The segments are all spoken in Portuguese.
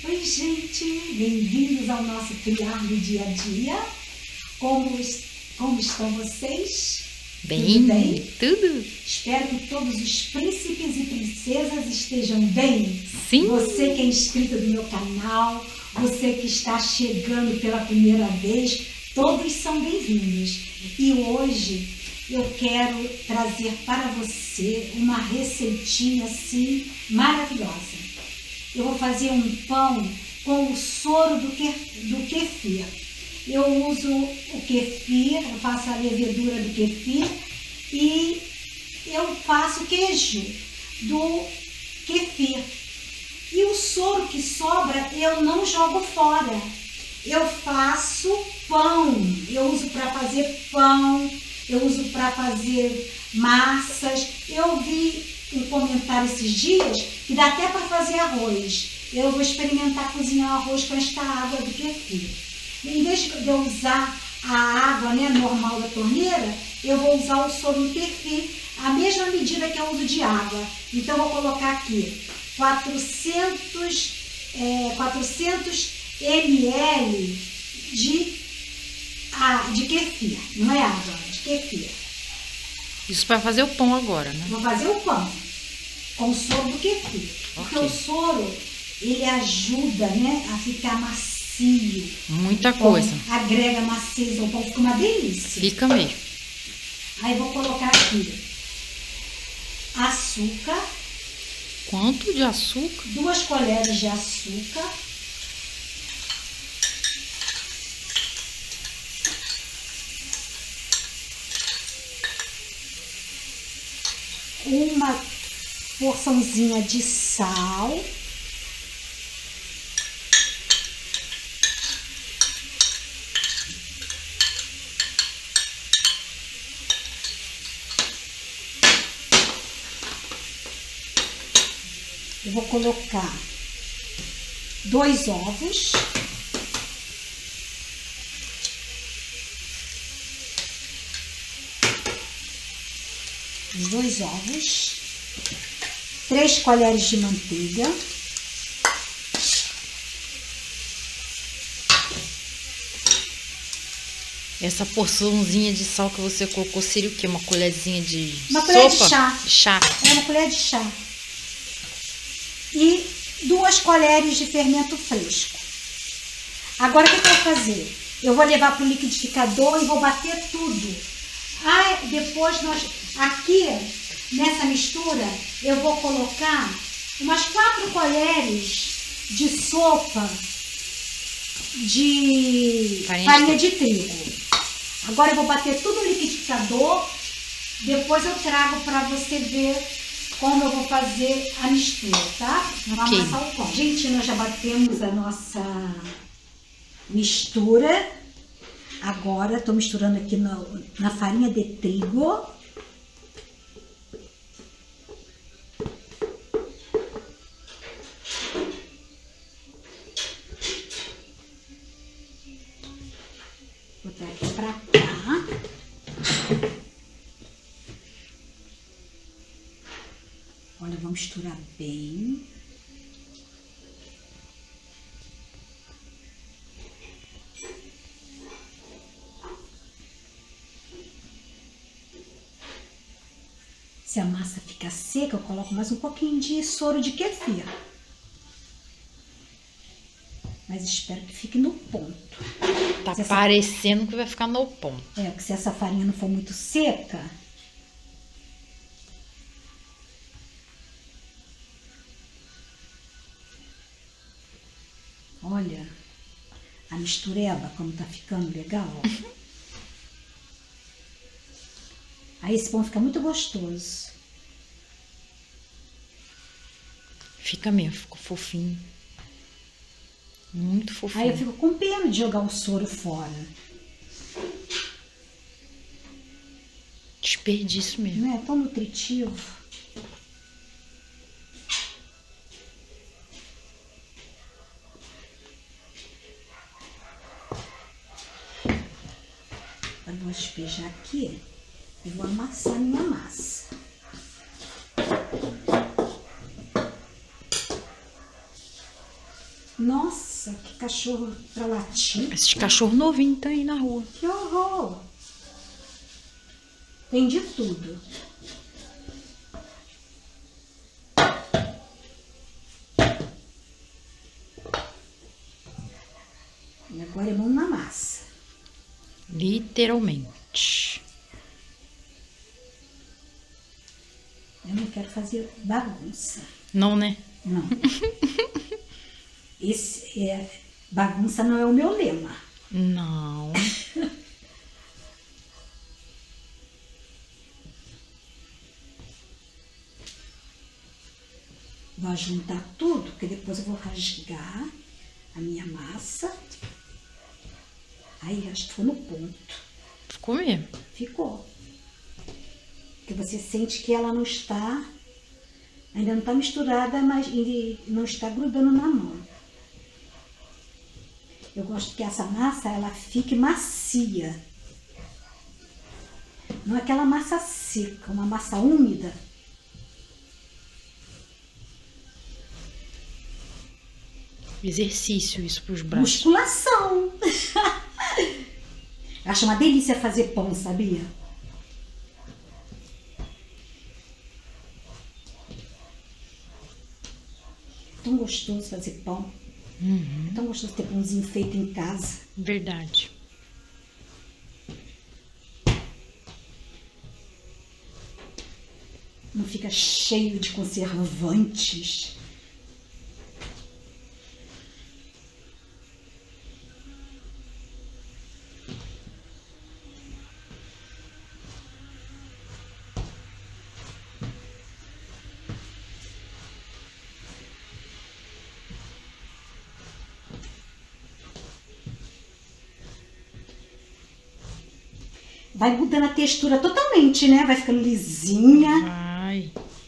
Oi, gente, bem-vindos ao nosso criar do dia a dia. Como estão vocês? Bem, tudo bem? Tudo. Espero que todos os príncipes e princesas estejam bem. Sim. Você que é inscrito do meu canal, você que está chegando pela primeira vez, todos são bem-vindos. E hoje eu quero trazer para você uma receitinha assim maravilhosa. Eu vou fazer um pão com o soro do kefir. Eu uso o kefir, eu faço a levedura do kefir e eu faço queijo do kefir. E o soro que sobra eu não jogo fora. Eu faço pão, eu uso para fazer pão, eu uso para fazer massas. Eu vi um comentário esses dias que dá até para fazer arroz. Eu vou experimentar cozinhar arroz com esta água do kefir. Em vez de eu usar a água normal da torneira, eu vou usar o soro do kefir, a mesma medida que eu uso de água. Então, eu vou colocar aqui 400 ml de kefir, não é água, de kefir. Isso para fazer o pão agora, né? Vou fazer o pão com o soro do kefir. Porque o soro, ele ajuda, a ficar macio. Muita coisa. Agrega maciez ao pão, fica uma delícia. Fica mesmo. Aí vou colocar aqui açúcar. Quanto de açúcar? 2 colheres de açúcar. Uma porçãozinha de sal. Eu vou colocar 2 ovos. Os 2 ovos. 3 colheres de manteiga. Essa porçãozinha de sal que você colocou seria o quê? Uma colherzinha de Uma colher sopa? De chá. Chá. É uma colher de chá. E 2 colheres de fermento fresco. Agora, o que eu vou fazer? Eu vou levar para o liquidificador e vou bater tudo. Aí, depois, aqui, nessa mistura, eu vou colocar umas 4 colheres de sopa de farinha de trigo. Agora, eu vou bater tudo no liquidificador. Depois eu trago para você ver como eu vou fazer a mistura, tá? Vamos amassar o pão. Gente, nós já batemos a nossa mistura. Agora, estou misturando aqui na farinha de trigo. Vou botar aqui pra cá. Olha, vou misturar bem. Se a massa ficar seca, eu coloco mais um pouquinho de soro de kefir. Mas espero que fique no ponto. Tá parecendo que vai ficar no ponto. Porque se essa farinha não for muito seca... Olha, a mistureba como tá ficando legal. Aí esse pão fica muito gostoso. Fica mesmo, ficou fofinho. Muito fofinho. Aí eu fico com pena de jogar o soro fora. Desperdício mesmo. Não é tão nutritivo. Eu vou despejar aqui e vou amassar minha massa. Nossa, que cachorro pra latir. Esses cachorros novinhos estão aí na rua. Que horror. Tem de tudo. E agora é mão na massa. Literalmente. Eu não quero fazer bagunça. Não, né? Não. Bagunça não é o meu lema. Não. Vou juntar tudo, porque depois eu vou rasgar a minha massa. Aí, acho que ficou no ponto. Ficou mesmo. Ficou. Porque você sente que ela não está, ainda não está misturada, mas não está grudando na mão. Eu gosto que essa massa, ela fique macia. Não é aquela massa seca, uma massa úmida. Exercício isso pros braços. Musculação. Eu acho uma delícia fazer pão, sabia? Tão gostoso fazer pão. Uhum. Tão gostoso ter pãozinho feito em casa. Verdade. Não fica cheio de conservantes. Vai mudando a textura totalmente, né? Vai ficando lisinha. Vai.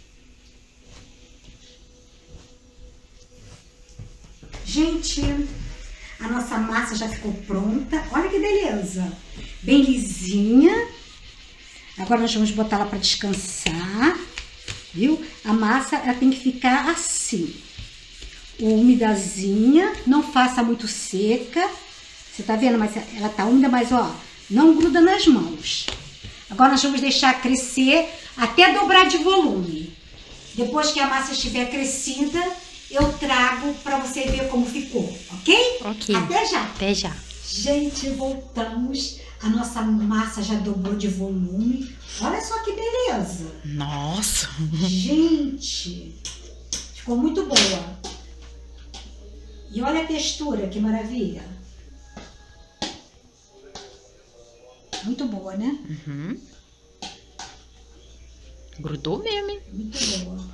Gente, a nossa massa já ficou pronta. Olha que beleza. Bem lisinha. Agora nós vamos botar ela para descansar. Viu? A massa ela tem que ficar assim. Umidazinha. Não faça muito seca. Você tá vendo? Mas ela tá úmida, mas ó, não gruda nas mãos. Agora nós vamos deixar crescer até dobrar de volume. Depois que a massa estiver crescida, eu trago para você ver como ficou, ok? Ok. Até já. Até já. Gente, voltamos. A nossa massa já dobrou de volume. Olha só que beleza. Nossa. Gente, ficou muito boa. E olha a textura, que maravilha. Muito boa, né? Uhum. Grudou mesmo, hein? Muito boa.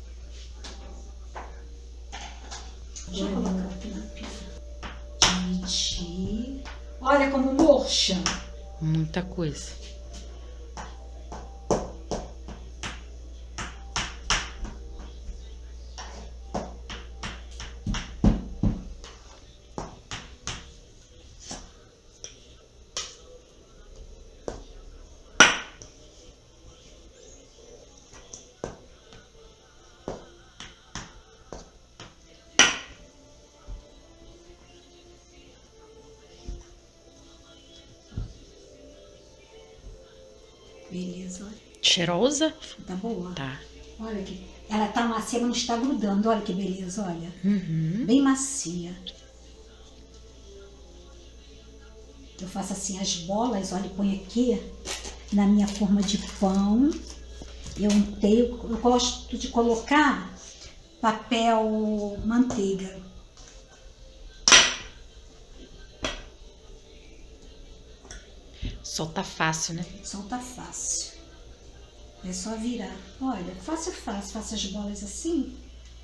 Deixa eu colocar aqui na pia. Olha como murcha. Muita coisa. Beleza, olha. Cheirosa? Tá boa? Tá. Olha aqui. Ela tá macia, mas não está grudando. Olha que beleza, olha. Uhum. Bem macia. Eu faço assim as bolas, olha, põe aqui na minha forma de pão. Eu unteio, eu gosto de colocar papel manteiga. Solta fácil, né? Solta fácil. É só virar. Olha, fácil, fácil. Faço as bolas assim.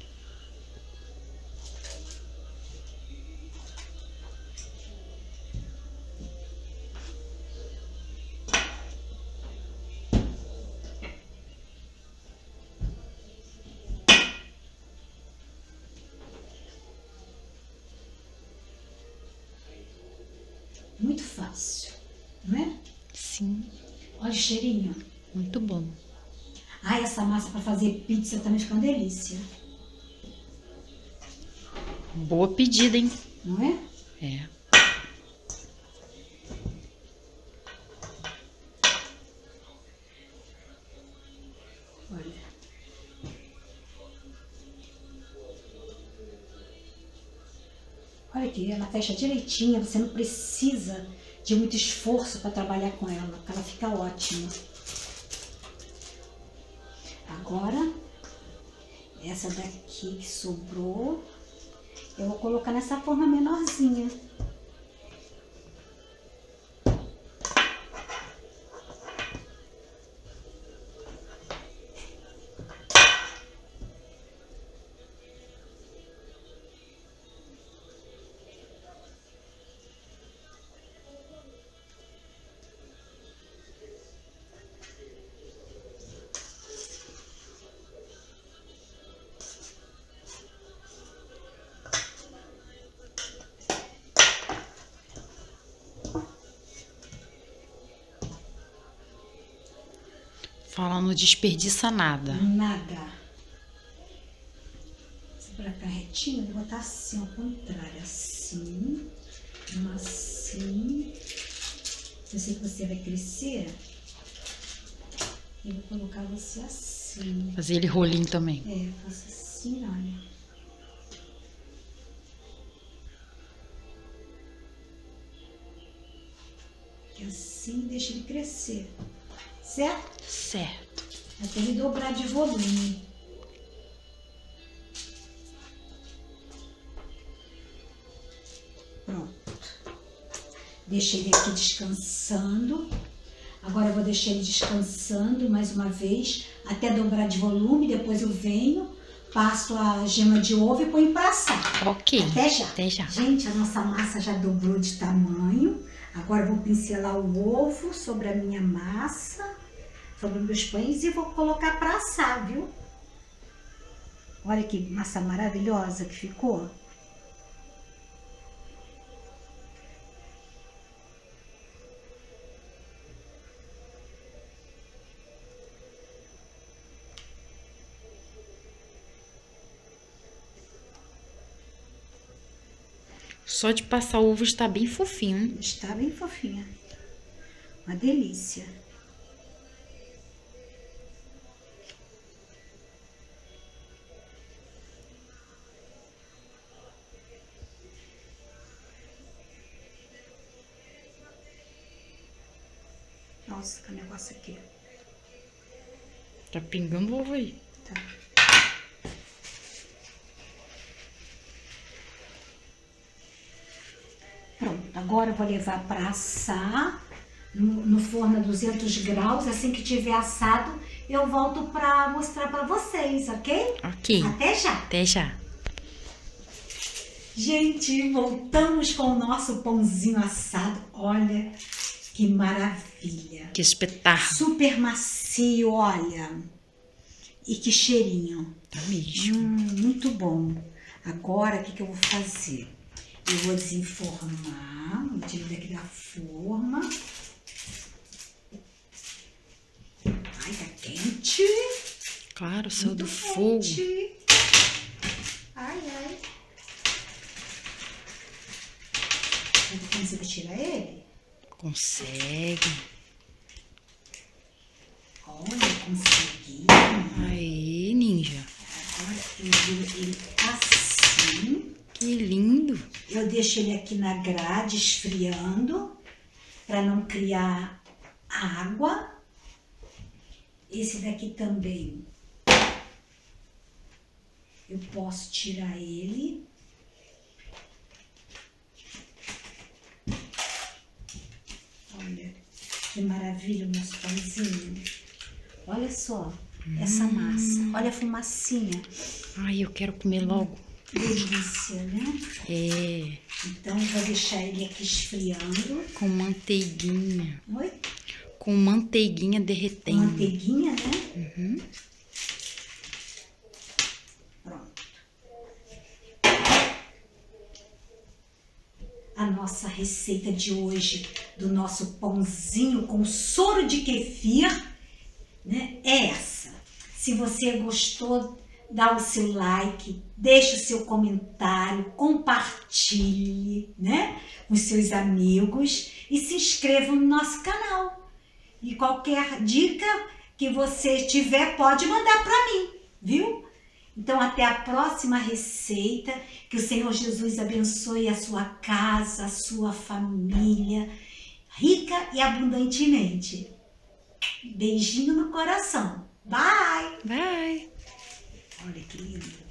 Muito fácil, não é? Sim. Olha o cheirinho. Muito bom. Ai, essa massa para fazer pizza também fica uma delícia. Boa pedida, hein? Não é? É. Olha. Olha aqui, ela fecha direitinha, você não precisa de muito esforço para trabalhar com ela, porque ela fica ótima. Agora, essa daqui que sobrou, eu vou colocar nessa forma menorzinha. Fala, não desperdiça nada. Nada. Se pra ficar retinho, eu vou botar assim, ao contrário. Assim, assim. Eu sei que você vai crescer. Eu vou colocar você assim. Fazer ele rolinho também. É, faço assim, olha. E assim deixa ele crescer. Certo? Certo. Até ele dobrar de volume. Pronto. Deixei ele aqui descansando. Agora eu vou deixar ele descansando mais uma vez, até dobrar de volume. Depois eu venho, passo a gema de ovo e ponho para assar. Ok. Até já. Até já. Gente, a nossa massa já dobrou de tamanho. Agora eu vou pincelar o ovo sobre a minha massa, sobre os meus pães, e vou colocar para assar, viu? Olha que massa maravilhosa que ficou. Só de passar o ovo está bem fofinho. Está bem fofinha. Uma delícia. Nossa, que negócio aqui. Tá pingando ovo aí. Tá. Pronto, agora eu vou levar para assar no forno a 200 graus. Assim que tiver assado, eu volto para mostrar para vocês, ok? Ok. Até já! Até já. Gente, voltamos com o nosso pãozinho assado. Olha que maravilha! Que espetáculo. Super macio, olha! E que cheirinho! Tá mesmo. Muito bom! Agora, o que eu vou fazer? Eu vou desenformar, vou tirar daqui da forma. Ai, tá quente. Claro, saiu do Muito fogo. quente. Ai, ai. Eu consigo tirar ele? Consegue. Olha, consegui. Aí, ninja. Agora eu viro ele assim. Que lindo. Eu deixo ele aqui na grade esfriando para não criar água. Esse daqui também eu posso tirar ele. Olha que maravilha o nosso pãozinho. Olha só essa massa. Olha a fumacinha. Ai, eu quero comer logo. Delícia, né? É, Então, eu vou deixar ele aqui esfriando. com manteiguinha. Oi? Com manteiguinha derretendo. Manteiguinha, né? Uhum. Pronto. A nossa receita de hoje do nosso pãozinho com soro de kefir, né, é essa. Se você gostou dá o seu like, deixa o seu comentário, compartilhe, né, com os seus amigos e se inscreva no nosso canal. E qualquer dica que você tiver, pode mandar para mim, viu? Então, até a próxima receita. Que o Senhor Jesus abençoe a sua casa, a sua família, rica e abundantemente. Beijinho no coração. Bye! Bye! Olha que lindo.